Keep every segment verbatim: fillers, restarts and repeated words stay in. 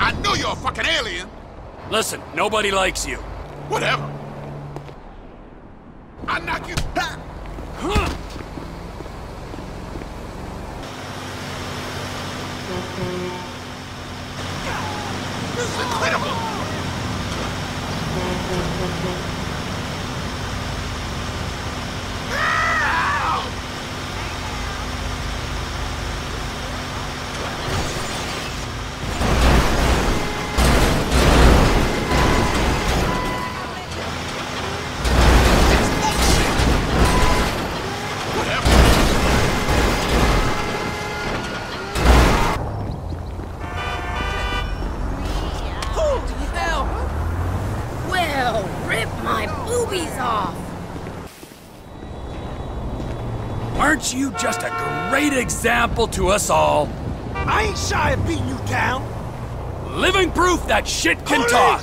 I know you're a fucking alien. Listen, nobody likes you. Whatever. I knock you. Ha! Huh. This is incredible. Aren't you just a great example to us all? I ain't shy of beating you down. Living proof that shit can Police! talk.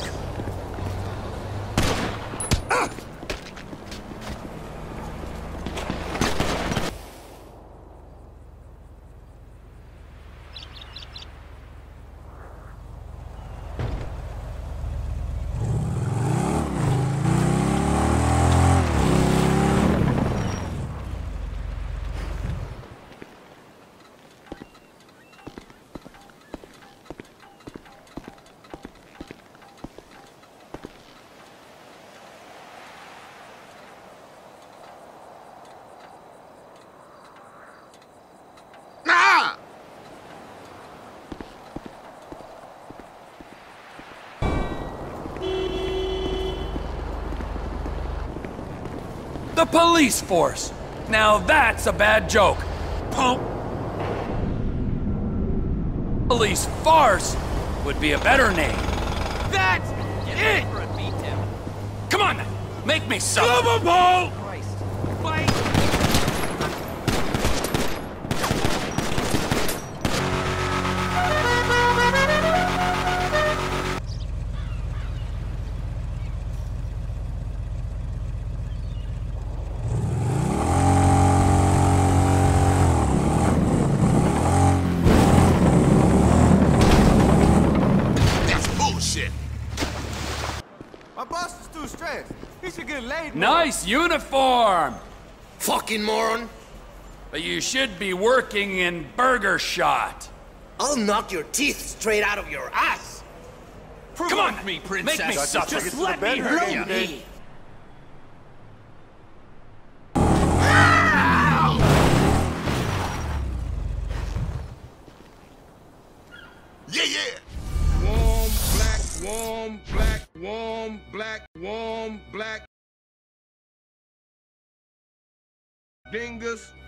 Uh. The police force. Now that's a bad joke. Pump. Police farce would be a better name. That's it! Come on, then. Make me some. Lovable! Fight! My boss is too stressed. He should get laid more. Nice uniform. Fucking moron. But you should be working in Burger Shot. I'll knock your teeth straight out of your ass. Come on, me, princess. Make me suffer. Just let me hurt you. Me. Yeah, yeah. Warm, black, warm, black, warm, black, warm, black. Dingus.